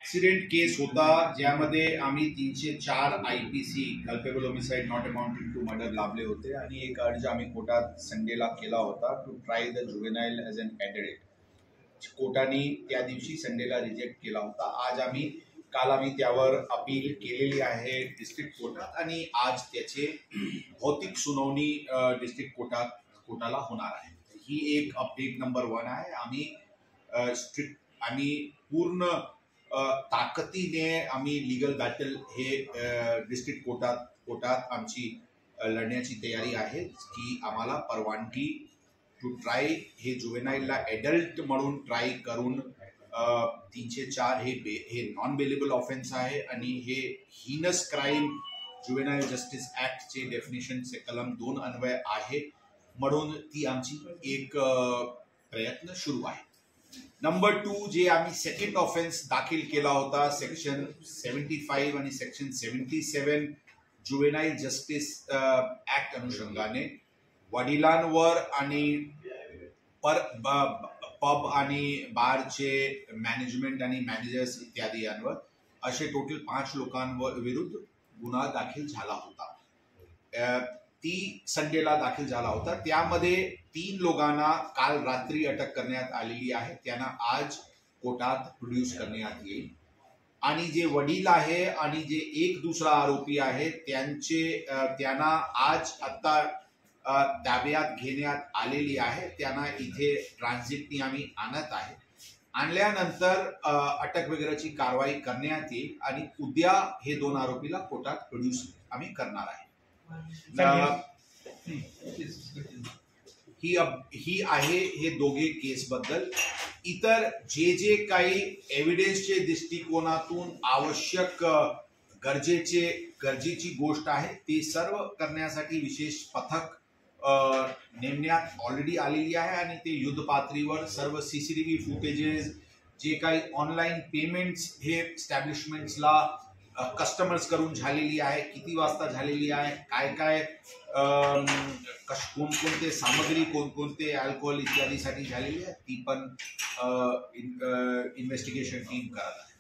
Accident केस होता ज्यामध्ये आम्ही 304 IPC culpable homicide not amounting to murder लाभले होते आणि एक अर्ज आम्ही कोर्टात संडेला केला होता to try the juvenile as an candidate. कोर्टाने त्या दिवशी संडेला रिजेक्ट केला होता. काल आम्ही त्यावर अपील केलेली आहे डिस्ट्रिक्ट कोर्टात आणि आज त्याचे भौतिक सुनावणी डिस्ट्रिक्ट कोर्टाला होणार आहे. ही एक अपडेट नंबर 1 आहे. आम्ही पूर्ण ताकदीने आम्ही लीगल बॅटल हे डिस्ट्रिक्ट कोर्टात आमची लढण्याची तयारी आहे की आम्हाला परवानगी टू ट्राय हे जुवेनाइलला ॲडल्ट म्हणून ट्राय करून 304 हे नॉन बेलेबल ऑफेन्स आहे आणि हे हीनस क्राईम जुवेनाइल जस्टिस ॲक्टचे डेफिनेशनचे कलम 2 अन्वय आहे म्हणून ती आमची एक प्रयत्न सुरू आहे. नंबर 2 जे आम्ही सेकंड ऑफेन्स दाखल केला होता सेक्शन 75 आणि सेक्शन 77 जुवेनाइल जस्टिस ॲक्ट अनुषंगाने वडिलांवर आणि पब आणि बारचे मॅनेजमेंट आणि मॅनेजर्स इत्यादी यांवर असे टोटल 5 लोकांविरुद्ध गुन्हा दाखल झाला होता. ती संडेला दाखल झाला होता. त्यामध्ये 3 लोकांना काल रात्री अटक करण्यात आलेली आहे. त्यांना आज कोर्टात प्रोड्यूस करण्यात येईल आणि जे वडील आहे आणि जे एक दुसरा आरोपी आहे त्यांना आज आता ताब्यात घेण्यात आलेली आहे. त्यांना इथे ट्रान्झिटनी आम्ही आणत आहे. आणल्यानंतर अटक वगैरेची कारवाई करण्यात येईल आणि उद्या हे 2 आरोपीला कोर्टात प्रोड्यूस आम्ही करणार आहे. ही आहे हे दोघे केस बद्दल. इतर जे काही एव्हिडन्सचे दृष्टिकोनातून आवश्यक गरजेची गोष्ट आहे ते सर्व करण्यासाठी विशेष पथक नेमण्यात ऑलरेडी आलेली आहे आणि ते युद्ध पातळीवर सर्व CCTV फुटेजेस जे काही ऑनलाईन पेमेंट्स हे एस्टॅब्लिशमेंट्सला कस्टमर्स करून झालेली आहे, किती वाजता झालेली आहे, काय कोणकोणते सामग्री कोणकोणते अल्कोहोल इत्यादीसाठी झालेली आहे ती पण इन्व्हेस्टिगेशन टीम करत आहे.